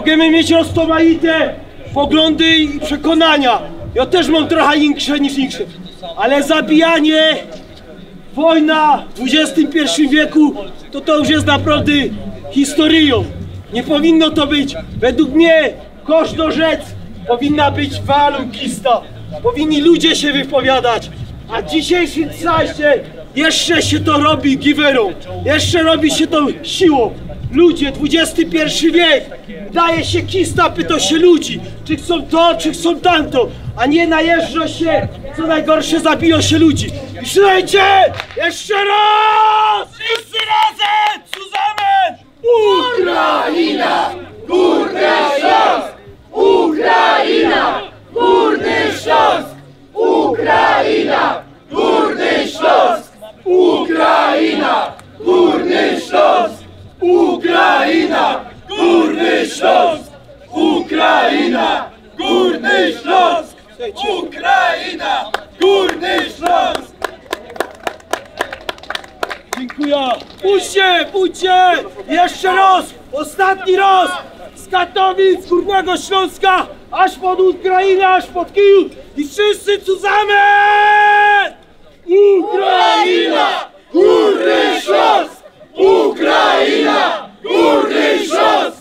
Możemy mieć rozmaite poglądy i przekonania. Ja też mam trochę insze niż inne. Ale zabijanie, wojna w XXI wieku to już jest naprawdę historią. Nie powinno to być. Według mnie każda rzecz powinna być walukista. Powinni ludzie się wypowiadać. A w dzisiejszym czasie jeszcze się to robi giwerą. Jeszcze robi się to siłą. Ludzie, XXI wiek, daje się kista, pyta się ludzi, czy chcą to, czy chcą tamto, a nie najeżdża się, co najgorsze, zabiją się ludzi. I słuchajcie, jeszcze raz! Wszyscy razem! Zusammen! Ukraina! Górny Śląsk! Ukraina! Górny Śląsk! Ukraina! Górny Śląsk! Ukraina! Górny Śląsk! Ukraina! Górny Śląsk! Ukraina! Górny Śląsk! Ukraina! Górny Śląsk! Dziękuję! Pójdźcie! Jeszcze raz! Ostatni raz! Z Katowic, Górnego Śląska, aż pod Ukrainę, aż pod Kijów i wszyscy zusammen! Ukraina! Górny Śląsk! Ukraina! Górny Śląsk!